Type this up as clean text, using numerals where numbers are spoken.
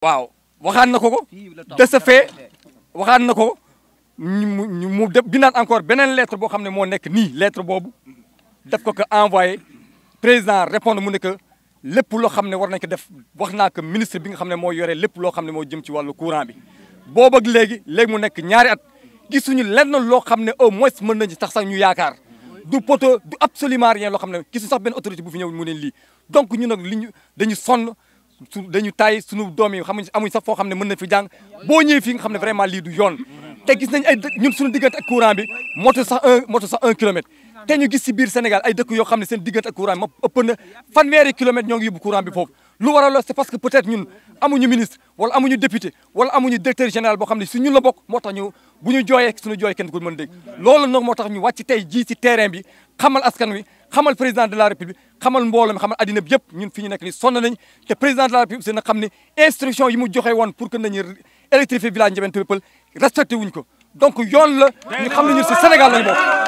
waaw waxaan na ko de ce fait waxaan na ko mu bindaat encore beneen lettre boo xam ne moo nekk nii lettre boobu def ko envoyé président répondre mu ne que lépp loo xam ne war nañ ko def wax naa ko ministre bi nga xam ne moo yore lépp loo xam ne moo jëm ci wàllu courant bi. boobu ak léegi mu nekk ñaari at gisuñu lenn loo xam ne au moins mën nañu tax sax ñu yaakaar du poto du absolument rien loo xam ne gisuñu sax benn autorité bu fi ñëw mu ne lii donc ñu nag li ñu dañu sonn. dañu tay suñu doom yi amuñ sax foo xam ne mën na fi jàng boo ñëwee fii nga xam ne vraiment lii du yoon te gis nañ ay ñun suñu diggante ak courant bi moto sax 1 kilomètre te ñu gis si biir Sénégal ay dëkk yoo xam ne seen diggante ak courant bi moo ëpp na fanweeri kilomètres ñoo ngi yóbbu courant bi foofu lu waral c'est parce que peut-être ñun amuñu ministre wala amuñu député wala amuñu directeur général boo xam ne si ñun la bokk moo tax ñu bu ñu jooyee suñu jooy kenn ko mën dégg loolu nag moo tax ñu wàcc tey jii si terrain bi xamal askan wi xamal président de la république xamal mbooloo mi xamal addina bi yëpp ñun fi ñu nekk ni sonn nañ te président de la république dina xam ne instruction yi mu joxe woon pour que nañu électrifier village Ndiébène People respecté wuñ ko donc yoon la ñu xam ne ñun si Sénégal lañ bokk